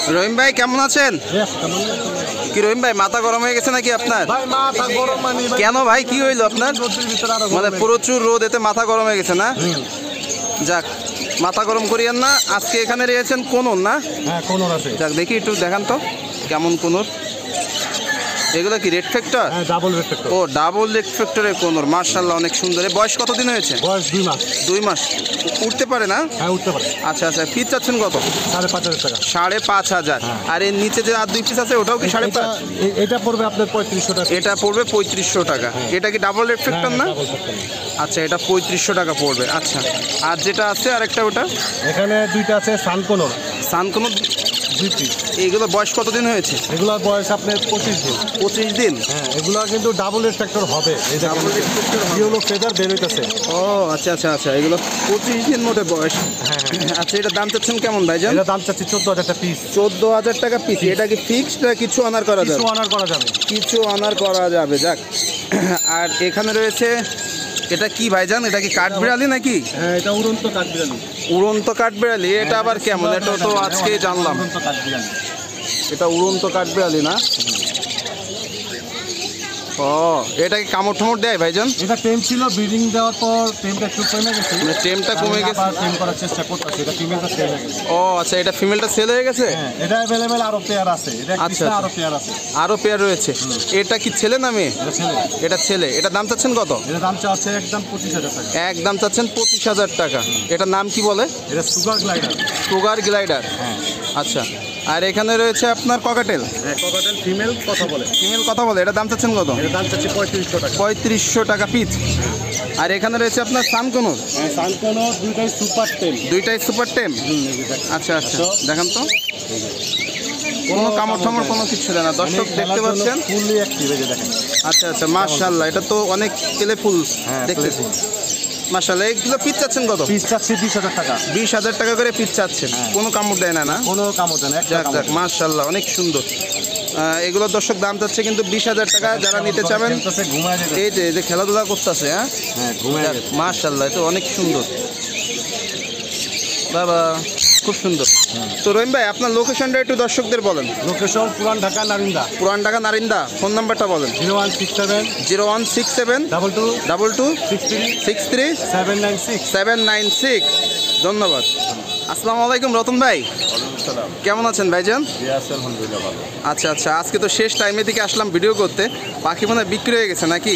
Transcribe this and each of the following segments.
রহিম ভাই কেমন আছেন? কি রহিম ভাই মাথা গরম হয়ে গেছে নাকি আপনার? কেন ভাই কি হইলো আপনার? মানে প্রচুর রোদ, এতে মাথা গরম হয়ে গেছে না? যাক, মাথা গরম করিয়েন না। আজকে এখানে রয়েছেন কোনর না? হ্যাঁ কোনর আছে। যাক দেখি একটু দেখান তো কেমন কোনর। এগুলো কি রেড ফ্যাক্টর? হ্যাঁ ডাবল রেড ফ্যাক্টর। ও ডাবল রেড ফ্যাক্টরের কোনর, মাশাআল্লাহ অনেক সুন্দর। বয়স কতদিন হয়েছে? বয়স 2 মাস। 2 মাস। উঠতে পারে না? হ্যাঁ উঠতে পারে। আচ্ছা আচ্ছা, ফিট চাচ্ছেন কত? 5,500 টাকা। 5,500। আর এর নিচে যে আর 2 পিস আছে ওটাও কি 5,500? এটা পড়বে আপনার 3500 টাকা। এটা পড়বে 3500 টাকা। এটা কি ডাবল রেড ফ্যাক্টর না? আচ্ছা, এটা 3500 টাকা পড়বে। আচ্ছা, আর যেটা আছে আরেকটা ওটা? এখানে দুইটা আছে সানকোনর। Sun conure GP. এইগুলো বয়স কতদিন হয়েছে? এগুলোর বয়স আপনার 25 দিন। 25 দিন? হ্যাঁ, এগুলো কিন্তু ডাবল রেড ফ্যাক্টর হবে। এই যে ডাবল রেড ফ্যাক্টর হলো ফেদার বের হইতাছে। ও আচ্ছা আচ্ছা আচ্ছা, এগুলো 25 দিন মোটে বয়স। হ্যাঁ। আচ্ছা, এটা দাম চাচ্ছেন কেমন ভাইজান? এটা দাম চাচ্ছি 14,000 টাকা পিস। 14,000 টাকা পিস। এটা কি ফিক্সড না কিছু অনার করা যাবে? কিছু অনার করা যাবে। কিছু অনার করা যাবে। যাক, আর এখানে রয়েছে এটা কি ভাইজান? এটা কি কাঠবিড়ালি নাকি? হ্যাঁ, এটা উড়ন্ত কাঠবিড়ালি। উড়ন্ত কাঠবিড়ালি? এটা আবার কেমন? এটা তো আজকেই জানলাম। উড়ন্ত কাঠবিড়ালি। এটা উড়ন্ত কাঠবিড়ালি না? ও, এটা কি কামড় ঠামড় দেয় ভাইজান? এটা টেম ছিল, ব্রিডিং দেওয়ার পর টেমটা একটু কমে গেছে। মানে টেমটা কমে গেছে। আবার টেম করার চেষ্টা করতেছে। এটা ফিমেলটা সেল হয়ে গেছে। ও আচ্ছা, এটা ফিমেলটা সেল হয়ে গেছে? হ্যাঁ, এটা अवेलेबल আরো পেয়ার আছে। এটা আচ্ছা, আরো পেয়ার আছে। আরো পেয়ার রয়েছে। এটা কি ছেলে না মেয়ে? এটা ছেলে। এটা ছেলে। এটা দাম চাচ্ছেন কত? এটা দাম চাচ্ছে একদম 25,000 টাকা। একদম চাচ্ছেন 25,000 টাকা। এটার নাম কি বলে? এটা সুগার গ্লাইডার। Sugar glider. হ্যাঁ। আচ্ছা, আর এখানে রয়েছে আপনার ককাটেল। হ্যাঁ, ককাটেল ফিমেল কথা বলে। ফিমেল কথা বলে। এটা দাম চাচ্ছেন কত? এটা দাম চাচ্ছে 3500 টাকা। 3500 টাকা পিস। আর এখানে রয়েছে আপনার সানকোনর। হ্যাঁ, সানকোনর দুইটাই সুপার টেম। দুইটাই সুপার টেম? আচ্ছা আচ্ছা, দেখান তো। কোনো কামড় ঠামড় কোনো কিছু দেয় না। দর্শক দেখতে পাচ্ছেন ফুললি অ্যাক্টিভ। এই যে দেখেন। আচ্ছা আচ্ছা, মাশাআল্লাহ, এটা তো অনেক প্লেফুল দেখতেছি। মাশাআল্লাহ, এগুলো পিস চাচ্ছেন কত? পিস চাচ্ছে 20,000 টাকা। 20,000 টাকা করে পিস চাচ্ছেন। কোনো কামড় দেয় না? না, কোনো কামড় দেয় না। যাক যাক, মাশাআল্লাহ অনেক সুন্দর। এগুলো দর্শক দাম চাচ্ছে কিন্তু 20,000 টাকা। যারা নিতে চাবেন, এই যে খেলাধুলা করতেছে। হ্যাঁ হ্যাঁ, ঘুমায় গেছে। মাশাআল্লাহ, এটা অনেক সুন্দর বাবা, খুব সুন্দর। তো রহিম ভাই, আপনার লোকেশনটা একটু দর্শকদের বলেন। লোকেশন পুরান ঢাকা নারিন্দা। পুরান ঢাকা নারিন্দা। ফোন নাম্বারটা বলেন। 0167 0167 22 22 63 63 796 796। ধন্যবাদ। আসসালামু আলাইকুম রতন ভাই, কেমন আছেন ভাইজান? আলহামদুলিল্লাহ ভালো। আচ্ছা আচ্ছা, আজকে তো শেষ টাইমের দিকে আসলাম ভিডিও করতে। পাখি মনে হয় বিক্রি হয়ে গেছে নাকি?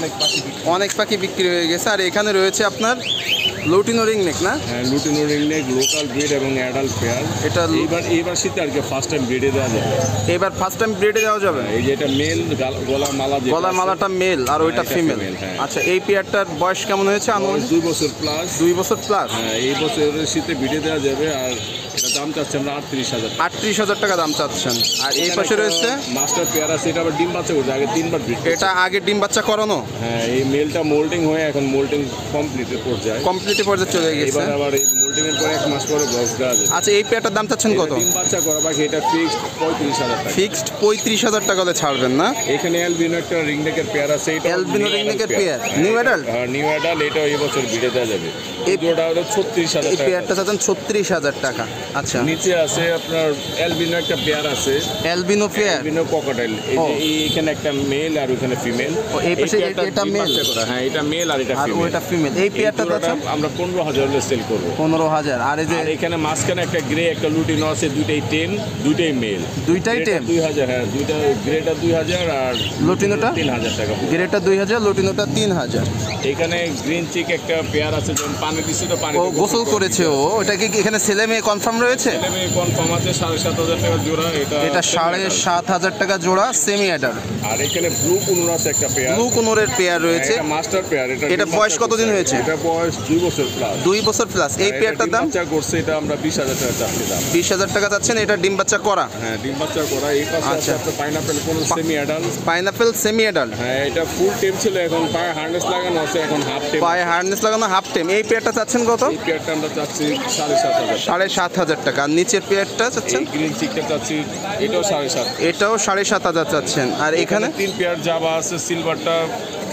অনেক পাখি বিক্রি হয়ে গেছে। আর এখানে রয়েছে আপনার লুটিনো রিংনেক না? হ্যাঁ, লুটিনো রিংনেক, লোকাল ব্রিড এবং অ্যাডাল্ট পেয়ার। এটা এইবার শীতে আর কি ফার্স্ট টাইম ব্রিডে দেওয়া যাবে। এবার ফার্স্ট টাইম ব্রিডে দেওয়া যাবে। এই যে এটা মেল, গলার মালা, গলার মালাটা মেল আর ওইটা ফিমেল। আচ্ছা, এই পেয়ারটার বয়স কেমন হয়েছে? 2 বছর প্লাস। 2 বছর প্লাস। হ্যাঁ, এই বছরের শীতে ব্রিডে দেওয়া যাবে। আর এটা দাম চাচ্ছে আমরা 38,000। 38,000 টাকা দাম চাচ্ছেন। আর এই পাশে রয়েছে মাস্টার পেয়ার আছে। এটা আবার ডিম বাচ্চা করছে, আগে 3বার ব্রিড। এটা আগে ডিম বাচ্চা করানো? হ্যাঁ, এই মেলটা মোল্ডিং হয়ে এখন মোল্ডিং কমপ্লিটের পর্যায়ে চলে গেছে। এবার আবার এই মোল্ডিং এর পরে 1 মাস পরে বক্স দেওয়া যাবে। আচ্ছা, এই পেয়ারটার দাম চাচ্ছেন কত? ডিম বাচ্চা করা বাকি। এটা ফিক্সড 35,000 টাকা। ফিক্সড 35,000 টাকা হলে ছাড়বেন না? এখানে অ্যালবিনো একটা রিংনেকের পেয়ার আছে। এটা অ্যালবিনো রিংনেকের পেয়ার, নিউ অ্যাডাল্ট। হ্যাঁ, নিউ অ্যাডাল্ট। এটা এই বছর ভিড়ে দেওয়া যাবে। এই জোড়া হলো 36,000 এই টাকা। পেয়ারটা চাচ্ছেন 36,000 টাকা। আচ্ছা, নিচে আছে আপনার অ্যালবিনো একটা পেয়ার আছে। Albino pair, albino cockatiel. এই যে এখানে একটা মেল আর ওখানে ফিমেল। এই পাশে এটা মেল। হ্যাঁ, এটা মেল আর এটা ফিমেল। আর ওটা ফিমেল। এই পেয়ারটা চাচ্ছেন আমরা 15,000 হলে সেল করব। 15,000। আর এই যে এখানে মাঝখানে একটা গ্রে একটা লুটিনো আছে। দুইটাই 10, দুইটাই মেল। দুইটাই 10? 2,000। হ্যাঁ, দুইটা গ্রেটা 2,000 আর লুটিনোটা 3,000 টাকা। গ্রেটা 2,000, লুটিনোটা 3,000। এখানে গ্রিন চিক একটা পেয়ার আছে। যখন পানি দিচ্ছে তো পানি গোসল করেছে ও। ওটা কি এখানে ছেলে মেয়ে কনফার্ম রয়েছে? ছেলে মেয়ে কনফার্ম আছে। 7,500 টাকা জোড়া। এটা 7,500 টাকা জোড়া, সেমি অ্যাডাল্ট। আর এখানে ব্লু কুনুর আছে একটা পেয়ার। ব্লু কুনুরের পেয়ার রয়েছে। এটা মাস্টার পেয়ার। এটা বয়স কতদিন হয়েছে? এটা বয়স 2 বছর প্লাস। 2 বছর প্লাস। এই পেয়ারটার দাম বাচ্চা করছে। এটা আমরা 20,000 টাকা চাচ্ছি দাম। 20,000 টাকা চাচ্ছেন। এটা ডিম বাচ্চা করা? হ্যাঁ, ডিম বাচ্চা করা। এই পাশে আছে আপনার পাইনাপেল কোন semi adult. Pineapple semi adult. হ্যাঁ, এটা ফুল টেম ছিল, এখন পায়ে হার্নেস লাগানো আছে, এখন হাফ টেম। পায়ে হার্নেস লাগানো হাফ টেম। এই পেয়ারটা চাচ্ছেন কত? এই পেয়ারটা আমরা চাচ্ছি 7,500। 7,500 টাকা। আর নিচের পেয়ারটা চাচ্ছেন? গ্রিন চিকটা চাচ্ছি, এটাও 7,500। এটাও 7,500 চাচ্ছেন। আর এখানে 3 পেয়ার জাবা আছে। সিলভারটা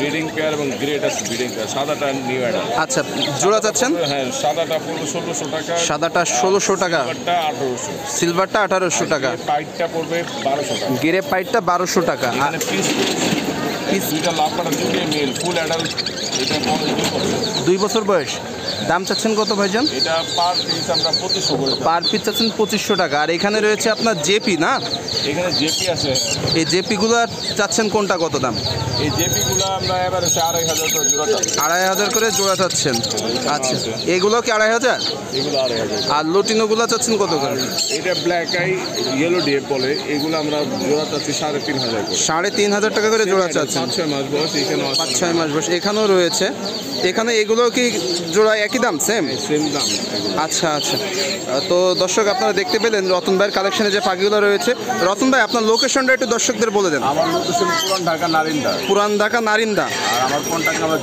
ব্রিডিং পেয়ার এবং গ্রেড আছে ব্রিডিং পেয়ার। সাদাটা নিউ অ্যাডাল। আচ্ছা, জোড়া চাচ্ছেন? হ্যাঁ, সাদাটা পড়বে 1600 টাকা, সাদাটা 1600 টাকা, সিলভারটা 1800, সিলভারটা 1800 টাকা, পাইটটা পড়বে 1200 টাকা। গেরে পাইটটা 1200 টাকা। এখানে পিস দুইটা লাভ পাটা দুটোই মেল, ফুল অ্যাডাল্ট। এটা 2 বছর বয়স। দাম চাচ্ছেন কত ভাইজান? এটা পার পিস আমরা 2500 করে। পার পিস চাচ্ছেন 2500 টাকা। আর এখানে রয়েছে আপনার জেপি না? এখানে জেপি আছে। এই জেপিগুলো চাচ্ছেন কোনটা কত দাম? এই জেপিগুলো আমরা এবারে 2500 করে জোড়া চাচ্ছি। 2500 করে জোড়া চাচ্ছেন। আচ্ছা, এগুলো কি 2500? এগুলো 2500। আর লুটিনোগুলো চাচ্ছেন কত করে? এটা ব্ল্যাক আই ইয়েলো ডেপ বলে, এগুলো আমরা জোড়া চাচ্ছি 3500 করে। 3500 টাকা করে জোড়া চাচ্ছেন। 5-6 মাস বয়স। এখানে 5-6 মাস বয়স। এখানেও রয়েছে। এখানে এগুলো কি জোড়া একই দাম? সেম দাম। আচ্ছা আচ্ছা। তো দর্শক আপনারা দেখতে পেলেন রতন ভাইয়ের কালেকশনে যে পাখিগুলো রয়েছে। রতন ভাই, আপনার লোকেশনটা একটু দর্শকদের বলে দেন। আমার লোকেশন পুরান ঢাকা নারিন্দা। পুরান ঢাকা নারিন্দা। আর আমার কন্ট্যাক্ট নাম্বার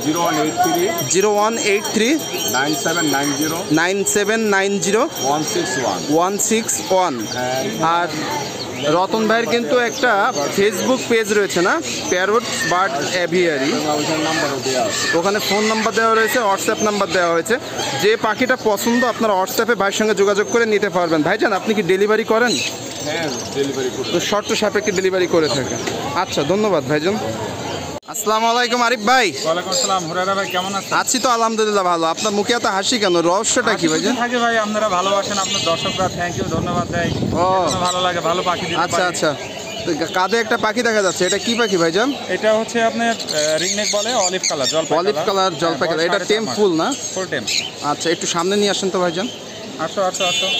0183 9790 9790 161। 161। আর রতন ভাইয়ের কিন্তু একটা ফেসবুক পেজ রয়েছে না, প্যারটস বার্ড অ্যাভিয়ারি, ওখানে ফোন নাম্বার দেওয়া রয়েছে, হোয়াটসঅ্যাপ নাম্বার দেওয়া হয়েছে। যে পাখিটা পছন্দ আপনারা হোয়াটসঅ্যাপে ভাইয়ের সঙ্গে যোগাযোগ করে নিতে পারবেন। ভাইজান, আপনি কি ডেলিভারি করেন? হ্যাঁ, ডেলিভারি করি। তো শর্ত সাপেক্ষে ডেলিভারি করে থাকেন। আচ্ছা, ধন্যবাদ ভাইজান। আসসালামু আলাইকুম আরিফ ভাই। ওয়ালাইকুম আসসালাম হুরায়রা ভাই, কেমন আছেন? আছি তো আলহামদুলিল্লাহ ভালো। আপনার মুখে এত হাসি কেন? রহস্যটা কি ভাইজান? থাকে ভাই, আপনারা ভালোবাসেন, আপনার দর্শকরা থ্যাংক ইউ, ধন্যবাদ দেয়। ও, ভালো লাগে, ভালো পাখি দিতে আচ্ছা পারি। আচ্ছা। তো কাঁধে একটা পাখি দেখা যাচ্ছে, এটা কি পাখি ভাইজান? এটা হচ্ছে আপনার রিংনেক বলে, অলিভ কালার, জলপাই অলিভ কালার, জলপাই কালার। এটা টেম ফুল না? ফুল টেম। আচ্ছা, একটু সামনে নিয়ে আসেন তো ভাইজান। আসো আসো আসো।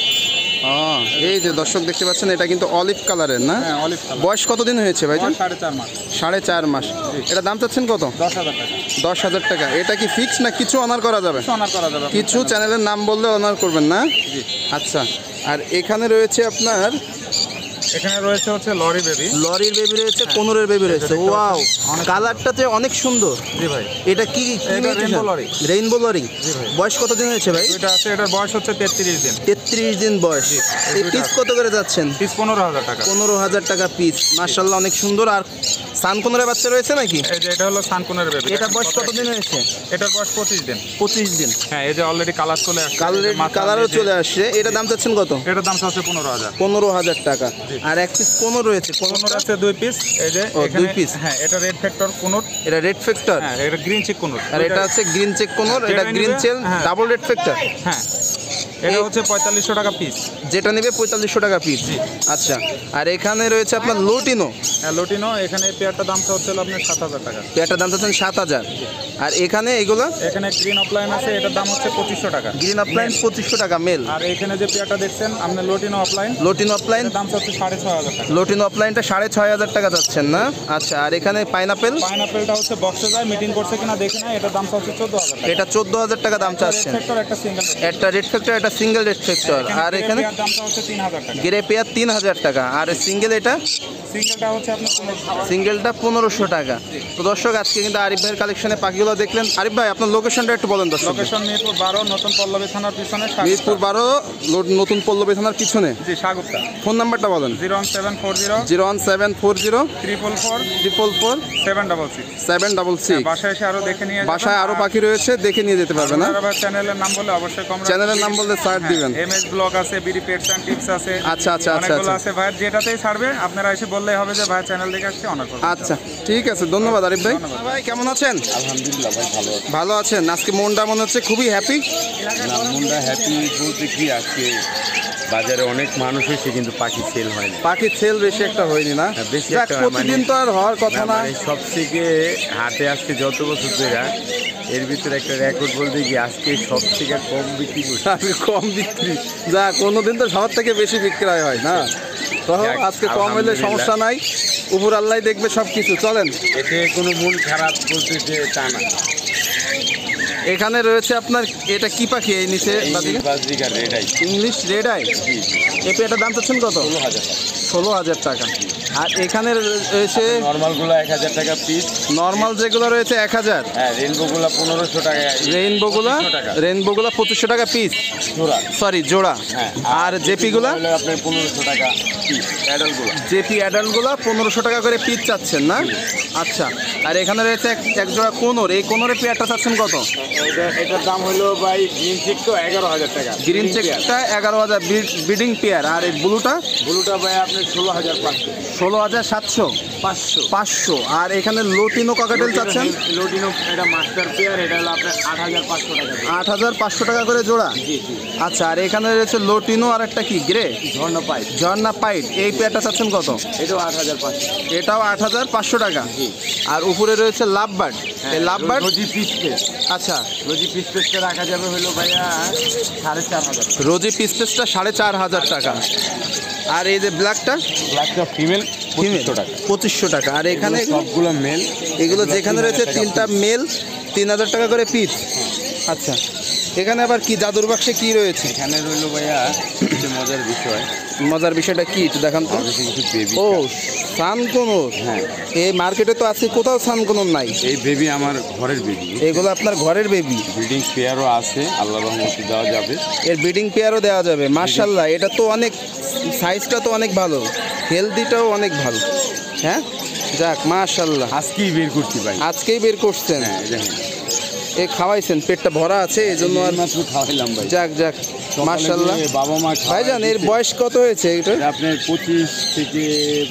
এই যে দর্শক দেখতে পাচ্ছেন, এটা কিন্তু অলিভ কালারের না? হ্যাঁ, অলিভ কালার। বয়স কতদিন হয়েছে ভাইজান? 4.5 মাস। 4.5 মাস। এটা দাম চাচ্ছেন কত? 10,000 টাকা। 10,000 টাকা। এটা কি ফিক্স না কিছু অনার করা যাবে? অনার করা যাবে। কিছু চ্যানেলের নাম বললে অনার করবেন না? জি। আচ্ছা। আর এখানে রয়েছে আপনার, এখানে রয়েছে হচ্ছে লরি বেবি। লরির বেবি রয়েছে, কোনোরের বেবি রয়েছে। ওয়াও, কালারটাতে অনেক সুন্দর। জি ভাই। এটা কি? এটা রেইনবো লরি। Rainbow lory. জি ভাই। বয়স কতদিন হয়েছে ভাই? এটা আছে, এটার বয়স হচ্ছে 33 দিন। 33 দিন বয়স। এই পিস কত করে যাচ্ছেন? পিস 15,000 টাকা। 15,000 টাকা পিস। মাশাআল্লাহ, অনেক সুন্দর। আর সানকোনরের বাচ্চা রয়েছে নাকি? এই যে এটা হলো সানকুনের বেবি। এটা বয়স কতদিন হয়েছে? এটার বয়স 25 দিন। 25 দিন। হ্যাঁ, এই যে অলরেডি কালার চলে আসছে। কালারও চলে আসছে। এটা দাম চাচ্ছেন কত? এটার দাম হচ্ছে 15,000। 15,000 টাকা। আর এক পিস কোন রয়েছে? কোন কোনোর আছে 2 পিস। এই যে ও, এখানে 2 পিস। হ্যাঁ, এটা রেড ফ্যাক্টর কোনোর। এটা রেড ফ্যাক্টর। হ্যাঁ, এটা গ্রিন চেক কোনোর। আর এটা হচ্ছে গ্রিন চেক কোনোর। এটা গ্রিন চেল হ্যাঁ। Double red factor. হ্যাঁ, এটা হচ্ছে 4500 টাকা পিস। যেটা নেবে 4500 টাকা পিস। আচ্ছা। আর এখানে রয়েছে আপনার লুটিনো। হ্যাঁ, লুটিনো। এখানে এই পেয়ারটার দাম হচ্ছে আপনার 7,000 টাকা। এটার দাম চাচ্ছেন 7,000। আর এখানে এগুলো এখানে গ্রিন অফলাইন আছে, এটার দাম হচ্ছে 2500 টাকা। গ্রিন অফলাইন 2500 টাকা মেল। আর এখানে যে পেয়ারটা দেখছেন আপনি লুটিনো অফলাইন, লুটিনো অফলাইন এটার দাম হচ্ছে 6,500 টাকা। লুটিনো অফলাইনটা 6,500 টাকা যাচ্ছেন না? আচ্ছা। আর এখানে পাইনাপেল। পাইনাপেলটা হচ্ছে বক্সে যায়, মিটিং করছে কিনা দেখে না, এটার দাম হচ্ছে 14,000 টাকা। এটা 14,000 টাকা দাম রেড চাচ্ছেন। ফ্যাক্টর একটা সিঙ্গেল। একটা রেড ফ্যাক্টর, একটা সিঙ্গেল রেড ফ্যাক্টর। আর এখানে দামটা হচ্ছে 3,000 টাকা। গেরে পেয়ার 3,000 টাকা। আর সিঙ্গেল, এটা সিঙ্গেলটা হচ্ছে আপনার 1500। সিঙ্গেলটা 1500 টাকা। তো দর্শক, আজকে কিন্তু আরিফ ভাইয়ের কালেকশনে পাখিগুলো দেখলেন। আরিফ ভাই, আপনার লোকেশনটা একটু বলেন দর্শক। লোকেশন মিরপুর 12, নতুন পল্লবী থানার পিছনে। মিরপুর 12, নতুন পল্লবী থানার পিছনে। জি, সাগুপ্তা। ফোন নাম্বারটা বলেন। 01740 01740 444 444 766। 766। বাসায় এসে আরো দেখে নিয়ে বাসায় আরো পাখি রয়েছে, দেখে নিয়ে যেতে পারবে না? চ্যানেলের নাম বলে অবশ্যই কম। চ্যানেলের নাম বললে ছাড় দিবেন। এমএস ব্লগ আছে, বিডি পেটস এন্ড টিপস আছে। আচ্ছা আচ্ছা আচ্ছা অনেকগুলো আচ্ছা। আছে ভাই, যেটাতেই ছাড়বে আপনারা এসে বললেই হবে যে ভাই চ্যানেল দেখে আসছে, অনার করবে। আচ্ছা, ঠিক আছে, ধন্যবাদ আরিফ ভাই। ভাই কেমন আছেন? আলহামদুলিল্লাহ ভাই, ভালো আছি। ভালো আছেন? আজকে মনটা মনে হচ্ছে খুবই হ্যাপি। না, মনটা হ্যাপি বলতে কি, আজকে বাজারে অনেক মানুষ এসে কিন্তু পাখি সেল হয় না। পাখির সেল বেশি একটা হয়নি না? বেশি যাক, একটা প্রতিদিন তো আর হওয়ার কথা না। সব থেকে হাটে আজকে যত বছর ধরে এর ভিতরে একটা রেকর্ড বলতে কি, আজকে সব থেকে কম বিক্রি করছে। আজকে কম বিক্রি। যা, কোনোদিন তো সবার থেকে বেশি বিক্রয় হয় না? তো আজকে কম হলে সমস্যা নাই, উপর আল্লাহ দেখবে সব কিছু। চলেন। এতে কোনো মন খারাপ বলতে যে তা না। এখানে রয়েছে আপনার, এটা কি পাখি? এই নিচে বাজরিকা red eye, English red eye. এই পেয়ারটার দাম চাচ্ছেন কত? 16,000 টাকা। 16,000 টাকা। আর এখানে রয়েছে নর্মালগুলো 1000 টাকা পিস। নর্মাল যেগুলো রয়েছে 1000। হ্যাঁ, রেইনবোগুলো 1500 টাকা। রেইনবোগুলো 2500 টাকা পিস জোড়া, সরি জোড়া। হ্যাঁ। আর জেপিগুলো হলো আপনার 1500 টাকা পিস। অ্যাডাল্টগুলো জেপি অ্যাডাল্টগুলো 1500 টাকা করে পিস চাচ্ছেন না? আচ্ছা। আর এখানে রয়েছে এক জোড়া কোনোর, এই কোনোরের পেয়ারটা চাচ্ছেন কত? এটার দাম হলো ভাই গ্রিন চেক তো 11000 টাকা। গ্রিন চেকটা 11000 ব্রিডিং পেয়ার। আর এই ব্লুটা ভাই আপনার 16500। 16700 500। আর এখানে লোটিনো ককাটেল চাচ্ছেন? লোটিনো এটা মাস্টার পেয়ার, এটা হলো আপনার 8500 টাকা। 8500 টাকা করে জোড়া। জি জি। আচ্ছা। আর এখানে রয়েছে লোটিনো আর একটা কি গ্রে ঝর্ণা পাইট, এই পেয়ারটা চাচ্ছেন কত? এটাও 8500। এটাও 8500 টাকা। জি। আর উপরে রয়েছে লাভবার্ড, এই লাভবার্ড রোজি পিস পেস। আচ্ছা। রোজি পিস পেসটা রাখা যাবে হলো ভাইয়া 4500। রোজি পিস পেসটা 4500 টাকা। আর এই যে ব্ল্যাকটা ফিমেল 2500 টাকা। 2500 টাকা। আর এখানে সবগুলো মেল। এগুলো যেখানে রয়েছে 3টা মেল 3000 টাকা করে পিস। আচ্ছা। এখানে আবার কি জাদুর বাক্সে কি রয়েছে? এখানে রইলো ভাইয়া মজার বিষয়টা কি একটু দেখান তো। কিছু বেবি। ও সানকোনোর। হ্যাঁ, এই মার্কেটে তো আছে, কোথাও সানকোনোর নাই। এই বেবি আমার ঘরের বেবি। এগুলো আপনার ঘরের বেবি। ব্রিডিং পেয়ারও আছে, আল্লাহর রহমতে দেওয়া যাবে। এর ব্রিডিং পেয়ারও দেওয়া যাবে। মাশাআল্লাহ, এটা তো অনেক সাইজটা তো অনেক ভালো, হেলদিটাও অনেক ভালো। হ্যাঁ, যাক মাশাআল্লাহ। আজকেই বের করছি ভাই। আজকেই বের করছেন? হ্যাঁ, দেখেন এ খাওয়াইছেন, পেটটা ভরা আছে এই জন্য। আর মাত্র খাওয়াইলাম ভাই। যাক যাক মাশাআল্লাহ। বাবা মা ভাইজান এর বয়স কত হয়েছে এটা? আপনার 25 থেকে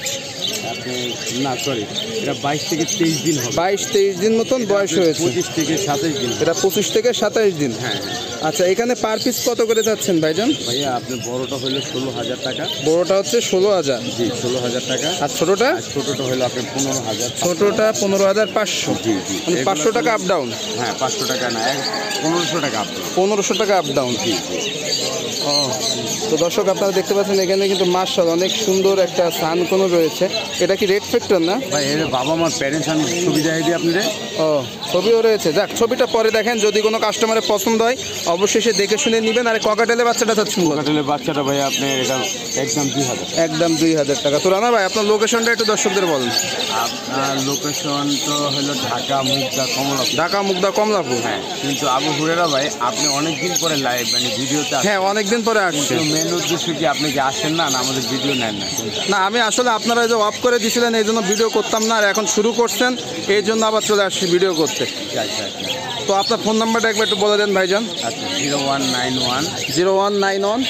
না সরি এটা 22 থেকে 23 দিন হবে। 22-23 দিন মতন বয়স হয়েছে। 25 থেকে 27 দিন। এটা 25 থেকে 27 দিন। হ্যাঁ। আচ্ছা। এখানে পার পিস কত করে যাচ্ছেন ভাইজান? ভাইয়া আপনার বড়টা হলো 16000 টাকা। বড়টা হচ্ছে 16000। জি, 16000 টাকা। আর ছোটটা? ছোটটা হলো আপনার 15000। ছোটটা 15500। জি জি। মানে 500 টাকা আপ ডাউন? হ্যাঁ, 500 টাকা না, 1500 টাকা আপ ডাউন। 1500 টাকা আপ ডাউন। জি জি। ও, তো দর্শক আপনারা দেখতে পাচ্ছেন এখানে কিন্তু মাশাআল্লাহ অনেক সুন্দর একটা সানকোনো রয়েছে। এটা কি রেড ফ্যাক্টর না ভাই? এর বাবা মার প্যারেন্টস আমি ছবি দেখাই দিই আপনাদের। ও, ছবিও রয়েছে। যাক, ছবিটা পরে দেখেন, যদি কোনো কাস্টমারের পছন্দ হয় অবশ্যই সে দেখে শুনে নেবেন। আর ককাটেলের বাচ্চাটা চাচ্ছেন? ককাটেলের বাচ্চাটা ভাই আপনার এটা একদম 2000। একদম 2000 টাকা। তো রানা ভাই আপনার লোকেশনটা একটু দর্শকদের বলুন। আপনার লোকেশন তো হলো ঢাকা মুগদা কমলাপুর। ঢাকা মুগদা কমলাপুর। হ্যাঁ, কিন্তু আবু হুরেরা ভাই আপনি অনেকদিন পরে লাইভ মানে ভিডিওতে আসেন। হ্যাঁ, অনেকদিন পরে আসছে। মেন উদ্দেশ্য কি আপনি কি আসেন না আমাদের ভিডিও নেন না? না, আমি আসলে আপনারা যে অফ করে দিয়েছিলেন এই জন্য ভিডিও করতাম না, আর এখন শুরু করছেন এই জন্য আবার চলে আসছি ভিডিও করতে। তো আপনার ফোন নাম্বারটা একবার একটু বলে দেন ভাইজান। আচ্ছা, 0191 0191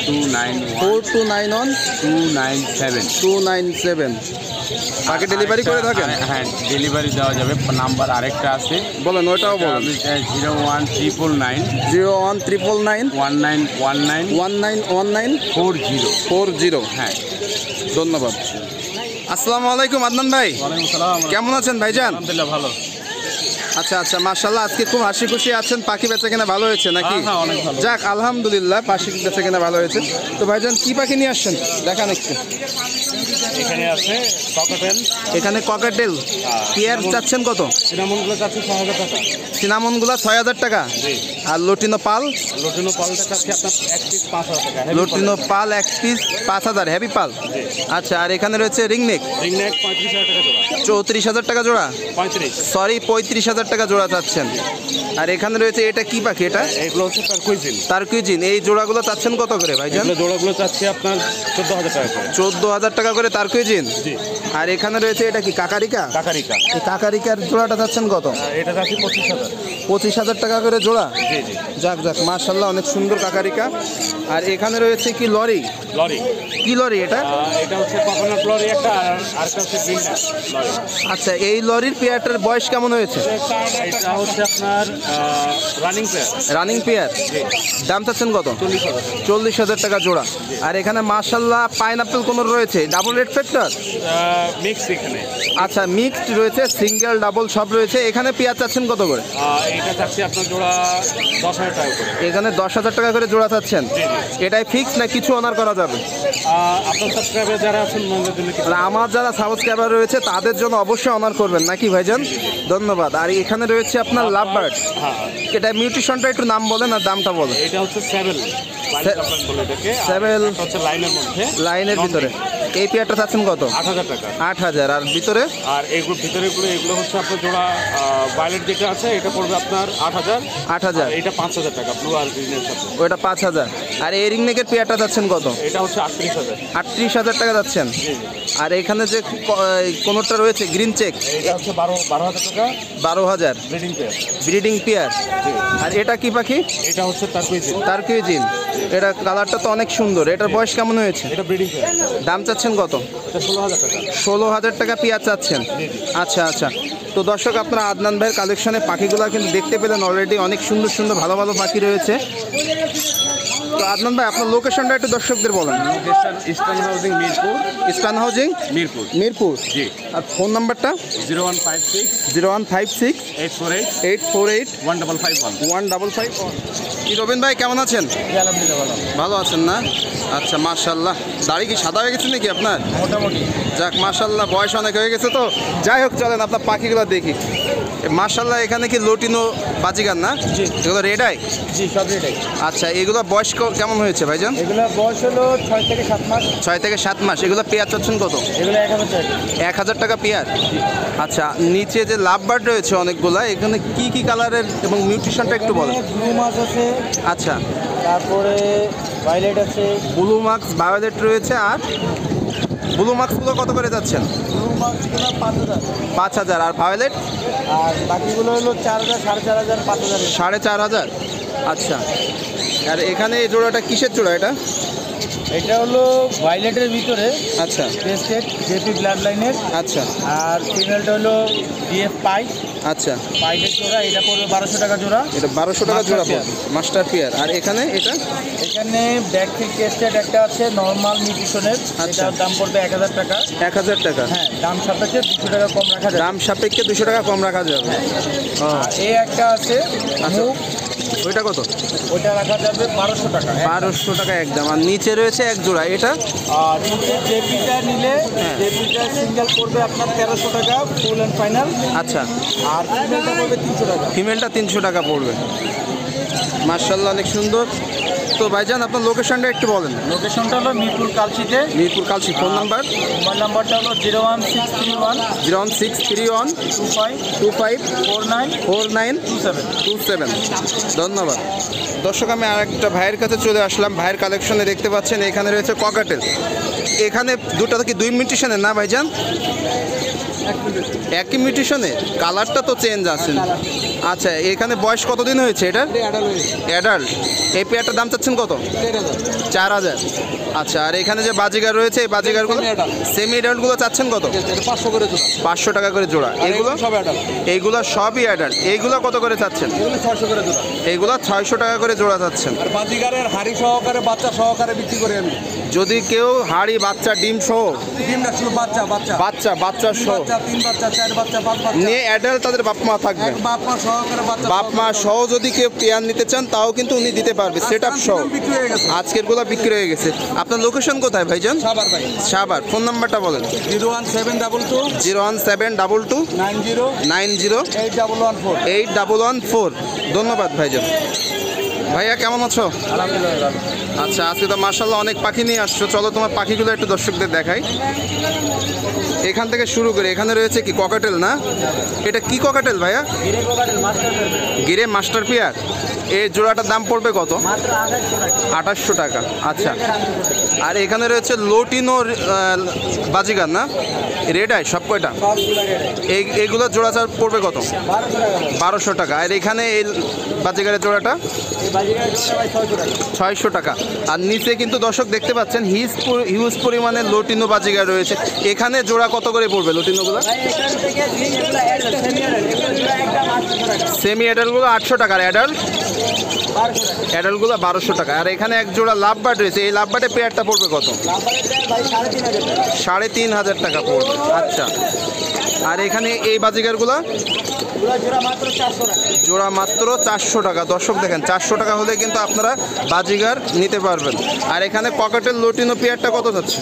4291 297 297। বাকি ডেলিভারি করে থাকেন? হ্যাঁ, ডেলিভারি দেওয়া যাবে। নাম্বার আরেকটা আছে, বলেন, ওইটাও বলেন। 01999 01999 1919 1919 40। হ্যাঁ, ধন্যবাদ। আসসালামু আলাইকুম আদনান ভাই। ওয়ালাইকুম আসসালাম। কেমন আছেন ভাইজান? আলহামদুলিল্লাহ ভালো। আচ্ছা আচ্ছা, মাশাআল্লাহ আজকে খুব হাসি খুশি আছেন। পাখি বেচা কেনা ভালো হয়েছে নাকি? হ্যাঁ, অনেক ভালো। যাক আলহামদুলিল্লাহ, পাখি বেচা কেনা ভালো হয়েছে। তো ভাইজান কি পাখি নিয়ে আসছেন দেখান একটু। এখানে আছে ককাটেল। এখানে ককাটেল পেয়ার চাচ্ছেন কত? সিনামনগুলো চাচ্ছি 6000 টাকা। সিনামনগুলা 6000 টাকা। আর লোটিনো পাল? লোটিনো পালটা চাচ্ছি আপনার 1 পিস 5000 টাকা। Lutino pearl 1 piece 5000 heavy pearl. আচ্ছা। আর এখানে রয়েছে রিংনেক? রিংনেক 35000 টাকা জোড়া। 34000 টাকা জোড়া? 35। সরি, 35000 টাকা জোড়া চাচ্ছেন। আর এখানে রয়েছে এটা কি পাখি? এটা এগুলো হচ্ছে টার্কুইজিন। টার্কুইজিন। এই জোড়াগুলো চাচ্ছেন কত করে ভাইজান? এগুলো জোড়াগুলো চাচ্ছি আপনার 14000 টাকা করে। 14000 টাকা করে টার্কুইজিন। জি। আর এখানে রয়েছে এটা কি কাকারিকা? কাকারিকা। এই কাকারিকার জোড়াটা চাচ্ছেন কত? এটা চাচ্ছি 25000। 25000 টাকা করে জোড়া। জি জি। যাক যাক মাশাআল্লাহ, অনেক সুন্দর কাকারিকা। আর এখানে রয়েছে কি লরি? লরি। কি লরি এটা? এটা হচ্ছে কোকোনাট লরি একটা, আর একটা হচ্ছে গ্রিন লরি। আচ্ছা, এই লরির পেয়ারটার বয়স কেমন হয়েছে? এটা হচ্ছে আপনার রানিং পেয়ার। Running pair. দাম চাচ্ছেন কত? 40000 টাকা জোড়া। আর এখানে মাশাআল্লাহ পাইনাপেল কোন রয়েছে? ডাবল রেড ফ্যাক্টর মিক্স এখানে। আচ্ছা, মিক্সড রয়েছে, সিঙ্গেল ডাবল সব রয়েছে। এখানে পেয়ার চাচ্ছেন কত করে? এটা চাচ্ছি আপনার জোড়া 10000 টাকা করে। এখানে 10000 টাকা করে জোড়া চাচ্ছেন। এটাই ফিক্স না কিছু অনার করা যাবে? আপনার সাবস্ক্রাইবার যারা আছেন ওনাদের জন্য কিছু। আমার যারা সাবস্ক্রাইবার রয়েছে তাদের জন্য অবশ্যই অনার করবেন নাকি ভাইজান? ধন্যবাদ। আর এখানে রয়েছে আপনার লাভবার্ড। হ্যাঁ, এটা মিউটেশনটা একটু নাম বলেন আর দামটা বলেন। এটা হচ্ছে 7 বলে এটাকে। 7 হচ্ছে লাইনের মধ্যে, লাইনের ভিতরে এই পেয়ারটা চাচ্ছেন কত? 8,000 টাকা। 8,000। আর ভিতরে? আর এগুলো এগুলো হচ্ছে আপনার জোড়া ভায়োলেট যেটা আছে এটা পড়বে আপনার 8,000। 8,000। এটা 5,000 টাকা ব্লু আর গ্রিনের সাথে। ওটা 5,000। আর এই রিং নেকের পেয়ারটা চাচ্ছেন কত? এটা হচ্ছে 38,000। 38,000 টাকা যাচ্ছেন। আর এখানে যে কোনটা রয়েছে গ্রিন চেক, এটা হচ্ছে 12,000 টাকা। 12,000 ব্রিডিং পেয়ার। আর এটা কি পাখি? এটা হচ্ছে টার্কুইজিন। এটা কালারটা তো অনেক সুন্দর। এটার বয়স কেমন হয়েছে? এটা ব্রিডিং পেয়ার। দাম চাচ্ছেন কত? এটা 16,000 টাকা। 16,000 টাকা পেয়ার চাচ্ছেন। আচ্ছা আচ্ছা। তো দর্শক, আপনারা আদনান ভাইয়ের কালেকশনে পাখিগুলো কিন্তু দেখতে পেলেন। অলরেডি অনেক সুন্দর সুন্দর ভালো ভালো পাখি রয়েছে। তো আদনান ভাই, আপনার লোকেশনটা একটু দর্শকদের বলেন। Location Eastern Housing Mirpur. Eastern Housing Mirpur. জি। আর ফোন নাম্বারটা? 0156 848 1551। কি রবিন ভাই, কেমন আছেন? ভালো আছেন না? আচ্ছা, মাশাআল্লাহ। দাড়ি কি সাদা হয়ে গেছে নাকি আপনার? মোটামুটি। যাক, মাশাআল্লাহ, বয়স অনেক হয়ে গেছে তো। যাই হোক, চলেন আপনার পাখিগুলো দেখি। মাশাআল্লাহ, এখানে কি লটিনো বাজিগার না? জি। এগুলো রেড আই? জি, সব রেডাই। আচ্ছা, এগুলো বয়স কেমন হয়েছে ভাইজান? এগুলো বয়স হলো 6 থেকে 7 মাস। 6 থেকে 7 মাস। এগুলো পেয়ার চাচ্ছেন কত? এগুলো 1,000 টাকা। 1,000 টাকা পেয়ার। আচ্ছা, নিচে যে লাভ বার্ড রয়েছে অনেকগুলা, এখানে কি কি কালারের এবং মিউটেশনটা একটু বলেন। ব্লু মাছ আছে, আচ্ছা, তারপরে ভায়োলেট আছে। ব্লু মার্কস, ভায়োলেট রয়েছে। আর ব্লু মার্কসগুলো কত করে যাচ্ছেন? ব্লু মাছগুলো 5,000। 5,000। আর ভায়োলেট? আর বাকিগুলো হলো 4,000, 4,500, 5,000। 4,500। আচ্ছা। আর এখানে এই জোড়াটা কিসের জোড়া এটা? এটা হলো ভায়োলেটের ভিতরে। আচ্ছা টেস্টেড জেপি ব্লাড লাইনের। আচ্ছা আর ফিমেলটা হলো ডিএফ পাই। আচ্ছা, পাইটের জোড়া, এটা পড়বে 1,200 টাকা জোড়া। এটা 1,200 টাকা জোড়া পড়বে, মাস্টার পেয়ার। আর এখানে এটা? এখানে ব্যাকফিট টেস্টেড একটা আছে নর্মাল নিউট্রিশনের, আচ্ছা। এটার দাম পড়বে 1,000 টাকা। 1,000 টাকা। হ্যাঁ, দাম সাপেক্ষে 200 টাকা কম রাখা যাবে। দাম সাপেক্ষে 200 টাকা কম রাখা যাবে। ও, আর এই একটা আছে আচ্ছা, মুখ, ওইটা কত? ওইটা রাখা যাবে 1,200 টাকা। 1,200 টাকা একদম। আর নিচে রয়েছে এক জোড়া, এটা? আর নিচে জেপিটা নিলে জেপিটা সিঙ্গেল পড়বে আপনার 1,300 টাকা ফুল অ্যান্ড ফাইনাল। আচ্ছা। আর ফিমেলটা পড়বে 300 টাকা। ফিমেলটা 300 টাকা পড়বে। মার্শাল্লাহ, অনেক সুন্দর। তো ভাইজান, আপনার লোকেশনটা একটু বলেন। লোকেশনটা হলো মিরপুর কালচিতে। Mirpur Kalshi. Phone number? Mobile নাম্বারটা হলো 01631 01631 25 49 27। ধন্যবাদ। দর্শক, আমি আরেকটা ভাইয়ের কাছে চলে আসলাম। ভাইয়ের কালেকশনে দেখতে পাচ্ছেন এখানে রয়েছে ককাটেল। এখানে দুটা কি 2 মিউটেশনের না ভাইজান? একই মিউটেশনের, কালারটা তো চেঞ্জ আছে। আচ্ছা, এখানে বয়স কতদিন হয়েছে এটা? অ্যাডাল্ট। এই পেয়ারটার দাম চাচ্ছেন কত? 4,000। আচ্ছা। আর এখানে যে বাজিগার রয়েছে, এই বাজিগারগুলো সেমি অ্যাডাল্টগুলো চাচ্ছেন কত? 500 করে জোড়া। 500 টাকা করে জোড়া। এগুলো সব অ্যাডাল্ট। এইগুলো সবই অ্যাডাল্ট। এইগুলো কত করে চাচ্ছেন? এগুলো 600 করে জোড়া। এইগুলো 600 টাকা করে জোড়া চাচ্ছেন। আর বাজিগারের হাড়ি সহকারে বাচ্চা সহকারে বিক্রি করে আমি। যদি কেউ হাড়ি, বাচ্চা, ডিম সহ, ডিম না, শুধু বাচ্চা বাচ্চা সহ 3 বাচ্চা 4 বাচ্চা 5 বাচ্চা নিয়ে অ্যাডাল্ট, তাদের বাপ মা থাকবে। এক বাপ মা সহকারে বাচ্চা বাপ মা সহ যদি কেউ পেয়ার নিতে চান তাও কিন্তু উনি দিতে পারবে, সেট আপ সহ। বিক্রি হয়ে গেছে। আজকের গুলা বিক্রি হয়ে গেছে। আপনার লোকেশন কোথায় ভাইজান? সাভার ভাই। সাভার। ফোন নাম্বারটা বলেন। 01722 01722 90 90 8114। 8114। ধন্যবাদ ভাইজান। ভাইয়া, কেমন আছো? আলহামদুলিল্লাহ। আচ্ছা, আজকে তো মার্শাল্লাহ অনেক পাখি নিয়ে আসছো। চলো তোমার পাখিগুলো একটু দর্শকদের দেখাই। এখান থেকে শুরু করে, এখানে রয়েছে কি ককাটেল না? এটা কি ককাটেল ভাইয়া? গিরে মাস্টার পেয়ার। এই জোড়াটার দাম পড়বে কত? 2,800 টাকা। আচ্ছা। আর এখানে রয়েছে লোটিনো বাজিগার না? রেড আই সব কয়টা? এইগুলো জোড়া পড়বে কত? 1,200 টাকা। আর এখানে এই বাজিগারের জোড়াটা 600 টাকা। আর নিচে কিন্তু দর্শক দেখতে পাচ্ছেন হিউজ পরিমাণে লোটিনো বাজিগার রয়েছে। এখানে জোড়া কত করে পড়বে লোটিনোগুলো? সেমি অ্যাডাল্টগুলো 800 টাকা। আর অ্যাডাল্টগুলো 1,200 টাকা। আর এখানে এক জোড়া লাভ বার্ড রয়েছে। এই লাভ বার্ডের পেয়ারটা পড়বে কত? 3,500 টাকা পড়বে। আচ্ছা। আর এখানে এই বাজিগারগুলো জোড়া মাত্র 400 টাকা। দর্শক দেখেন, 400 টাকা হলে কিন্তু আপনারা বাজিগার নিতে পারবেন। আর এখানে পকেটের লোটিনো পেয়ারটা কত যাচ্ছে?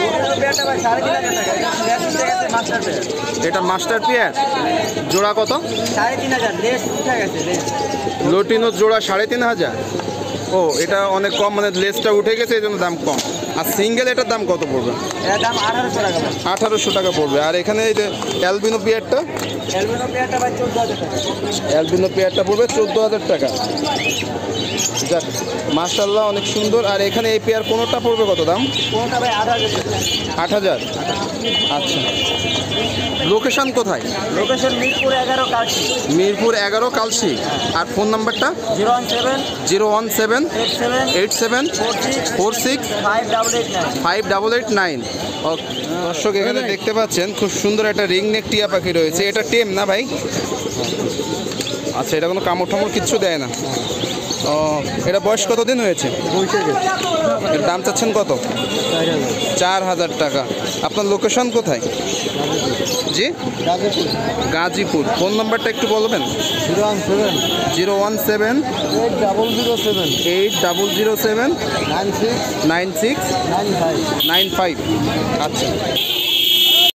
এটা মাস্টার পেয়ার। জোড়া কত? 3,500। লোটিনো জোড়া 3,500। ও, এটা অনেক কম, মানে লেসটা উঠে গেছে, এই জন্য দাম কম। আর সিঙ্গেল এটার দাম কত পড়বে? এর দাম 1800 টাকা ভাই। 1800 টাকা পড়বে। আর এখানে এই যে অ্যালবিনো পেয়ারটা, অ্যালবিনো পেয়ারটা ভাই 14000 টাকা। অ্যালবিনো পেয়ারটা পড়বে 14000 টাকা। যাক মাশাআল্লাহ অনেক সুন্দর। আর এখানে এই পেয়ার কোনোটা পড়বে কত দাম? কোনটা ভাই 8000 টাকা। 8000। আচ্ছা, লোকেশন কোথায়? লোকেশন মিরপুর 11 কালচি। মিরপুর 11 কালসি। আর ফোন নাম্বারটা? 017 017 87 87 46 5889। 5889। দর্শক এখানে দেখতে পাচ্ছেন খুব সুন্দর একটা রিং নেক টিয়া পাখি রয়েছে। এটা টেম না ভাই? আচ্ছা, এটা কোনো কামড় ঠামড় কিচ্ছু দেয় না। ও, এটা বয়স কতদিন হয়েছে? এর দাম চাচ্ছেন কত? 4000 টাকা। আপনার লোকেশন কোথায়? জি, গাজীপুর। ফোন নাম্বারটা একটু বলবেন? 017 8007 96 95। আচ্ছা।